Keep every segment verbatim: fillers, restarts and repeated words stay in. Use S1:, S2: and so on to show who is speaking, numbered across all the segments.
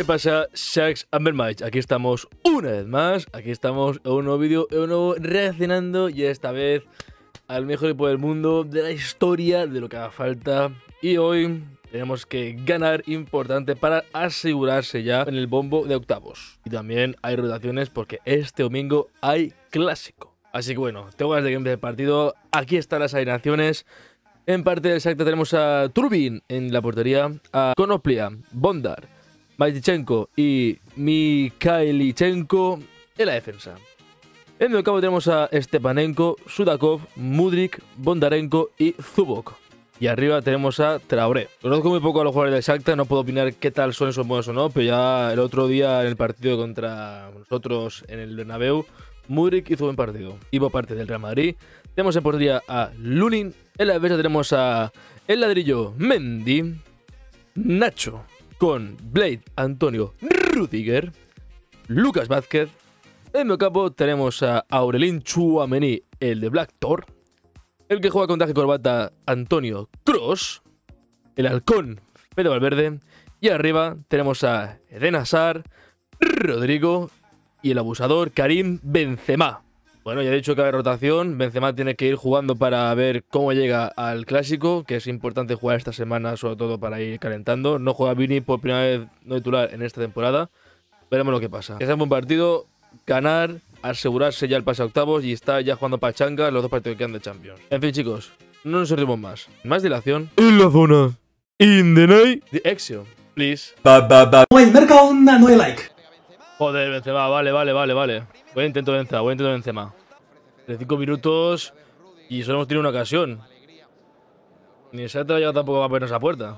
S1: ¿Qué pasa, Sharks and Mermaids? Aquí estamos una vez más, aquí estamos en un nuevo vídeo, en un nuevo reaccionando y esta vez al mejor equipo del mundo, de la historia, de lo que haga falta. Y hoy tenemos que ganar importante para asegurarse ya en el bombo de octavos. Y también hay rotaciones porque este domingo hay clásico. Así que bueno, tengo ganas de que empiece el partido. Aquí están las alineaciones. En parte del Shakhtar tenemos a Turbin en la portería, a Konoplia, Bondar, Matichenko y Mikhailichenko en la defensa. En el medio campo tenemos a Stepanenko, Sudakov, Mudryk, Bondarenko y Zubok. Y arriba tenemos a Traoré. Conozco muy poco a los jugadores del Shakhtar, no puedo opinar qué tal son esos buenos o no, pero ya el otro día en el partido contra nosotros en el Bernabéu, Mudryk hizo buen partido. Y por parte del Real Madrid tenemos en portería a Lunin, en la defensa tenemos a El Ladrillo Mendy, Nacho con Blade Antonio Rüdiger, Lucas Vázquez. En el medio campo tenemos a Aurelien Tchouaméni, el de Black Thor, el que juega con traje y corbata Antonio Kroos, el halcón Fede Valverde, y arriba tenemos a Eden Hazard, Rodrigo y el abusador Karim Benzema. Bueno, ya he dicho que hay rotación, Benzema tiene que ir jugando para ver cómo llega al Clásico, que es importante jugar esta semana, sobre todo para ir calentando. No juega Vini por primera vez no titular en esta temporada, veremos lo que pasa. Que sea un buen partido, ganar, asegurarse ya el pase a octavos y estar ya jugando pachanga los dos partidos que quedan de Champions. En fin, chicos, no nos enredemos más. Más dilación. En la zona. In the night. The Exio, please.
S2: Ba, ba, ba. Merca onda, no hay like.
S1: Joder, Benzema, vale, vale, vale, vale. Buen intento de Benzema, buen intento de Benzema. De cinco minutos y solo hemos tenido una ocasión. Ni el Shakhtar ha llegado tampoco a poner esa puerta.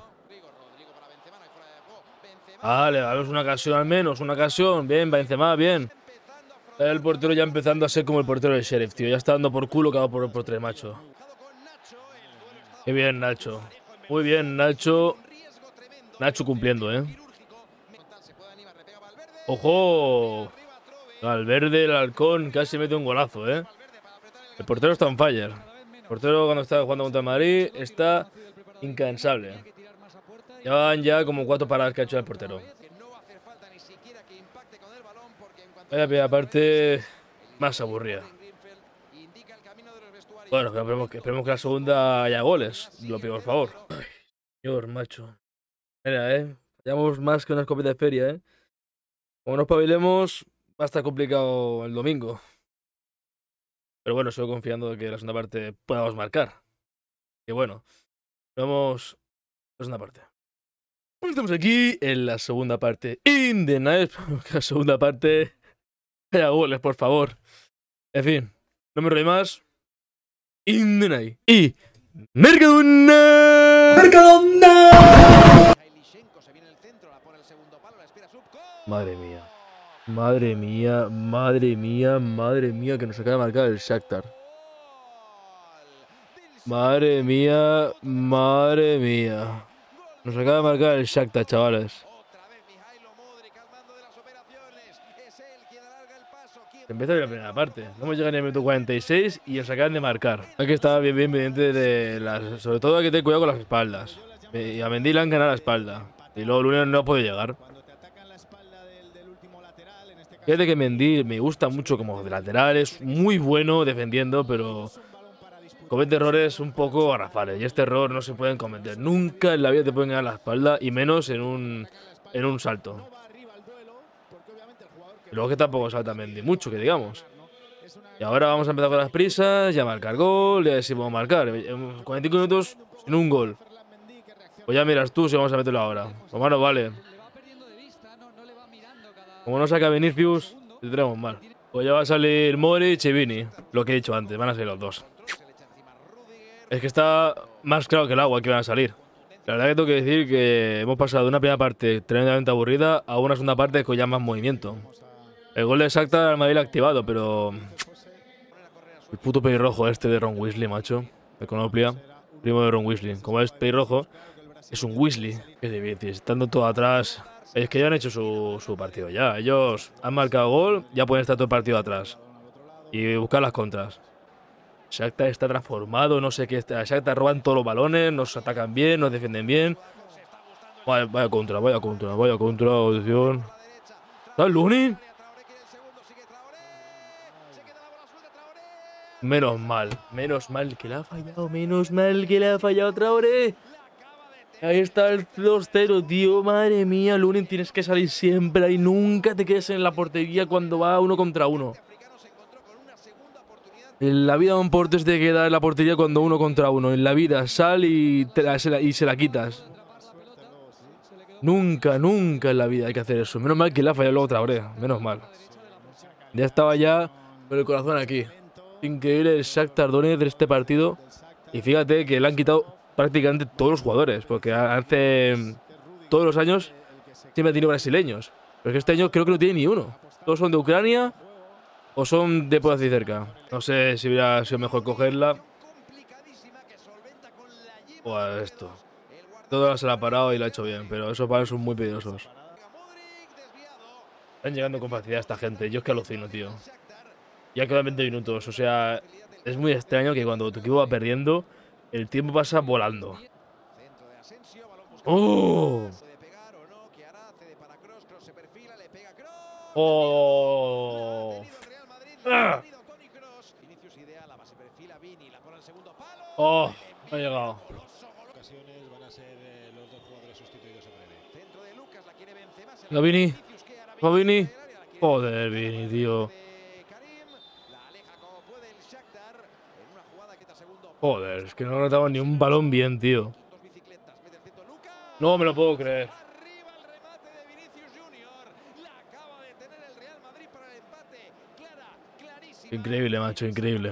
S1: Vale, vamos una ocasión al menos, una ocasión. Bien, Benzema, bien. El portero ya empezando a ser como el portero del Sheriff, tío. Ya está dando por culo cada por, por tres, macho. Qué bien, Nacho. Muy bien, Nacho. Nacho cumpliendo, ¿eh? ¡Ojo! Valverde, el halcón, casi mete un golazo, ¿eh? El portero está on fire. El portero cuando está jugando contra el Madrid está incansable. Ya van ya como cuatro paradas que ha hecho el portero. Vaya primera parte más aburrida. Bueno, esperemos que, esperemos que la segunda haya goles. Lo pido, por favor. Ay, señor, macho. Mira, ¿eh? Fallamos más que una escopeta de feria, ¿eh? Como nos pavilemos, va a estar complicado el domingo. Pero bueno, sigo confiando de que la segunda parte podamos marcar. Que bueno, vamos la segunda parte. Pues estamos aquí en la segunda parte. In the night. La segunda parte. Haya goles, por favor. En fin, no me rollo más. In the night. Y. ¡Mercadona!
S2: ¡Mercadona!
S1: Madre mía. Madre mía, madre mía, madre mía, que nos acaba de marcar el Shakhtar. Madre mía, madre mía. Nos acaba de marcar el Shakhtar, chavales. Empieza la primera parte. No hemos llegado ni al minuto cuarenta y seis y nos acaban de marcar. Hay que estar bien, bien pendiente de las... Sobre todo hay que tener cuidado con las espaldas. Y a Mendy le han ganado la espalda. Y luego Lunin no puede llegar. Fíjate que Mendy me gusta mucho como de lateral, es muy bueno defendiendo, pero comete errores un poco garrafales. Y este error no se pueden cometer. Nunca en la vida te pueden ganar la espalda, y menos en un, en un salto. Y luego que tampoco salta Mendy mucho, que digamos. Y ahora vamos a empezar con las prisas, ya marcar gol, y a ver si podemos marcar. En cuarenta y cinco minutos sin un gol. Pues ya miras tú si vamos a meterlo ahora. Pues bueno, vale. Como no saca Vinicius, te tenemos mal. Pues ya va a salir Modric y Vini. Lo que he dicho antes, van a salir los dos. Es que está más claro que el agua que van a salir. La verdad que tengo que decir que hemos pasado de una primera parte tremendamente aburrida a una segunda parte con ya más movimiento. El gol de Shakhtar al Madrid lo ha activado, pero... El puto pelirrojo este de Ron Weasley, macho. De Konoplia. Primo de Ron Weasley. Como es pelirrojo, es un Weasley. Qué difícil, estando todo atrás... Es que ya han hecho su, su partido ya. Ellos han marcado gol, ya pueden estar todo el partido atrás. Y buscar las contras. Shakhtar está transformado, no sé qué. Shakhtar roban todos los balones, nos atacan bien, nos defienden bien. Vaya, vaya contra, vaya contra, vaya contra, audición. ¿Está Lunin? Menos mal, menos mal que le ha fallado, menos mal que le ha fallado Traoré. Ahí está el dos cero, tío, madre mía, Lunin, tienes que salir siempre y nunca te quedes en la portería cuando va uno contra uno. En la vida un portero se te queda en la portería cuando uno contra uno. En la vida sal y, te la, se la, y se la quitas. Nunca, nunca en la vida hay que hacer eso. Menos mal que le ha fallado luego Traoré, menos mal. Ya estaba ya con el corazón aquí. Increíble el Shakhtar Donetsk de este partido. Y fíjate que le han quitado prácticamente todos los jugadores. Porque hace todos los años siempre ha tenido brasileños. Pero es que este año creo que no tiene ni uno. Todos son de Ucrania o son de por así cerca. No sé si hubiera sido mejor cogerla. O a esto. Todo se la ha parado y lo ha hecho bien. Pero esos palos son muy peligrosos. Están llegando con facilidad esta gente. Yo es que alucino, tío. Ya quedan veinte minutos, o sea, es muy extraño que cuando tu equipo va perdiendo, el tiempo pasa volando. ¡Oh! ¡Oh! ¡Ah! ¡Oh! Ha llegado. ¿La Vini? ¿Va Vini? Joder, Vini, tío. Joder, es que no notaba ni un balón bien, tío. No me lo puedo creer. Increíble, macho, increíble.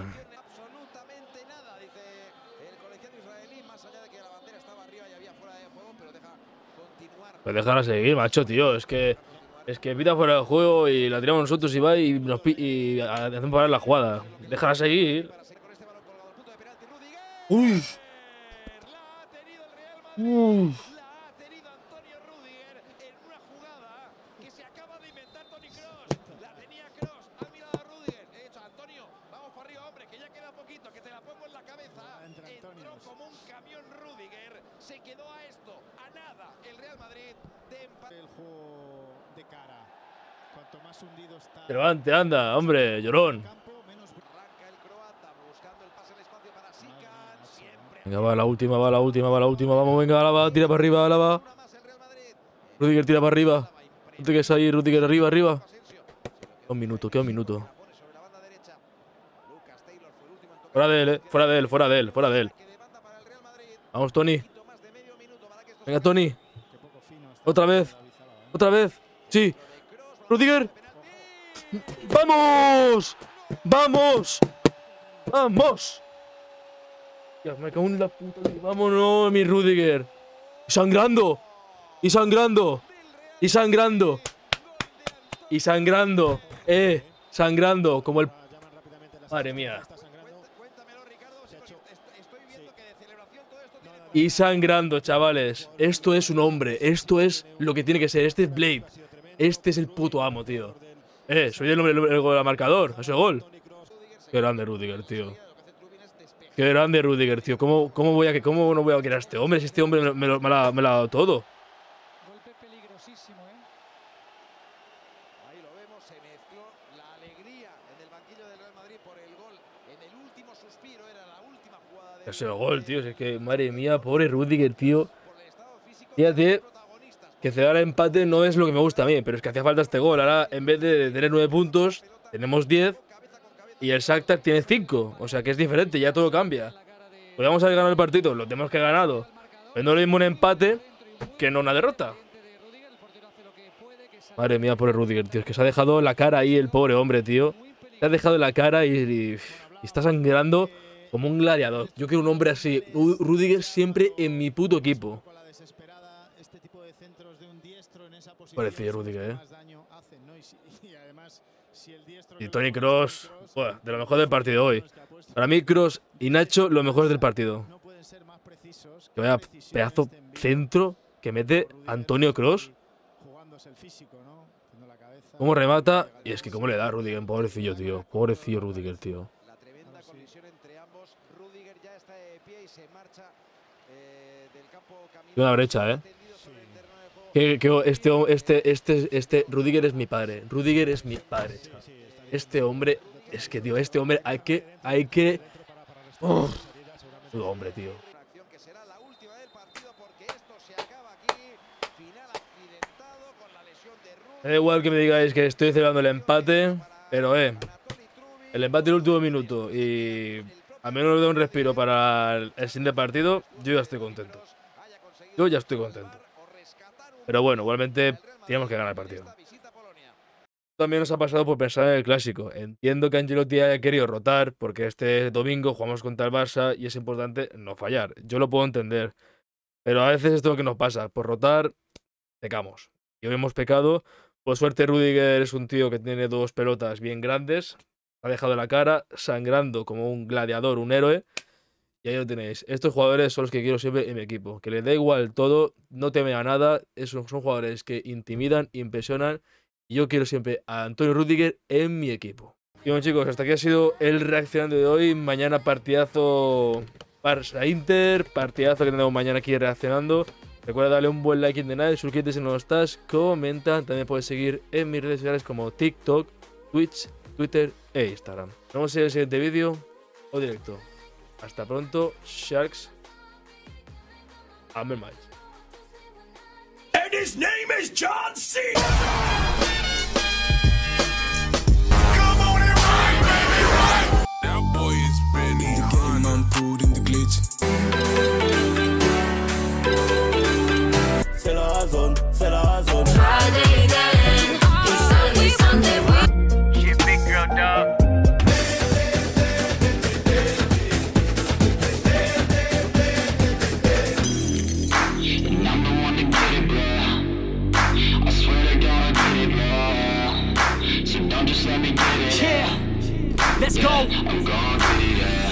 S1: Pues dejar seguir, macho, tío. Es que es que pita fuera del juego y la tiramos nosotros y va y nos pi y hacemos parar la jugada. Déjala seguir. Uy. Uy. Como un camión Rudiger, se quedó a esto, a nada, el Real Madrid de empate. El juego de cara. Cuanto más hundido está. Levante, anda, hombre, llorón. Venga, va la última, va la última, va la última, vamos, venga, Álava, tira para arriba, Álava. Rudiger tira para arriba. Rudiger ahí, Rudiger arriba, arriba. Queda un minuto, queda un minuto. Fuera de él, eh. Fuera de él, fuera de él, fuera de él. Vamos, Tony. Venga, Tony. Otra vez. Otra vez. Sí. Rudiger. ¡Vamos! ¡Vamos! ¡Vamos! Ya, me cago en la puta. ¡Vámonos, mi Rudiger! ¡Sangrando! ¡Y sangrando! ¡Y sangrando! ¡Y sangrando! ¡Eh! Sangrando. Como el... Madre mía. Y sangrando, chavales. Esto es un hombre. Esto es lo que tiene que ser. Este es Blade. Este es el puto amo, tío. Eh, soy el hombre del marcador. Ese gol. Qué grande Rudiger, tío. Qué grande Rudiger, tío. ¿Cómo, cómo, voy a, cómo no voy a querer a este hombre si este hombre me, me, me, la, me la ha dado todo? Golpe peligrosísimo, ¿eh? Ahí lo vemos, se mezcló la alegría en el banquillo del Real Madrid por el gol. En el último suspiro era la última jugada de... Ese gol, tío. Es que, madre mía, pobre Rudiger, tío. Fíjate que cerrar el empate no es lo que me gusta a mí, pero es que hacía falta este gol. Ahora, en vez de tener nueve puntos, tenemos diez. Y el Shakhtar tiene cinco, o sea que es diferente, ya todo cambia. Podríamos haber ganado el partido, lo tenemos que ganado. Pero no es lo mismo un empate que no una derrota. Madre mía, pobre Rudiger, tío. Es que se ha dejado la cara ahí el pobre hombre, tío. Se ha dejado la cara y, y, y está sangrando como un gladiador. Yo quiero un hombre así. Rudiger siempre en mi puto equipo. Parecía Rudiger, eh. Y Toni Kroos, bueno, de lo mejor del partido hoy. Para mí, Kroos y Nacho, lo mejor del partido. Que vaya pedazo centro que mete Antonio Kroos. Cómo remata. Y es que cómo le da a Rudiger, pobrecillo, tío. Pobrecillo Rudiger, tío. Tiene una brecha, ¿eh? Que, que este, este, este, este, Rudiger es mi padre. Rudiger es mi padre. Este hombre, es que, tío, este hombre hay que, hay que... Oh, hombre, tío. Me da igual que me digáis que estoy celebrando el empate, pero, eh, el empate en el último minuto y al menos le doy un respiro para el, el siguiente partido, yo ya estoy contento. Yo ya estoy contento. Pero bueno, igualmente teníamos que ganar el partido. También nos ha pasado por pensar en el clásico. Entiendo que Ancelotti haya querido rotar porque este domingo jugamos contra el Barça y es importante no fallar. Yo lo puedo entender. Pero a veces esto es lo que nos pasa. Por rotar, pecamos. Y hoy hemos pecado. Por suerte Rudiger es un tío que tiene dos pelotas bien grandes. Ha dejado la cara sangrando como un gladiador, un héroe. Y ahí lo tenéis. Estos jugadores son los que quiero siempre en mi equipo. Que les da igual todo, no teme a nada. Esos son jugadores que intimidan, impresionan. Y yo quiero siempre a Antonio Rudiger en mi equipo. Y bueno, chicos, hasta aquí ha sido el reaccionando de hoy. Mañana partidazo Barça-Inter. Partidazo que tenemos mañana aquí reaccionando. Recuerda darle un buen like en el canal, suscríbete si no lo estás, comenta. También puedes seguir en mis redes sociales como TikTok, Twitch, Twitter e Instagram. Nos vemos en el siguiente vídeo o directo. Hasta pronto, Sharks. Amén más.
S2: And his name is John C. Come on and ride, baby, ride. That boy is ready. In the game, I'm pulled in the glitch. C'est la zone, c'est la zone. Friday then, it's Sunday, Sunday. She's big girl, dog.
S3: Let's go.
S2: I'm gonna get it.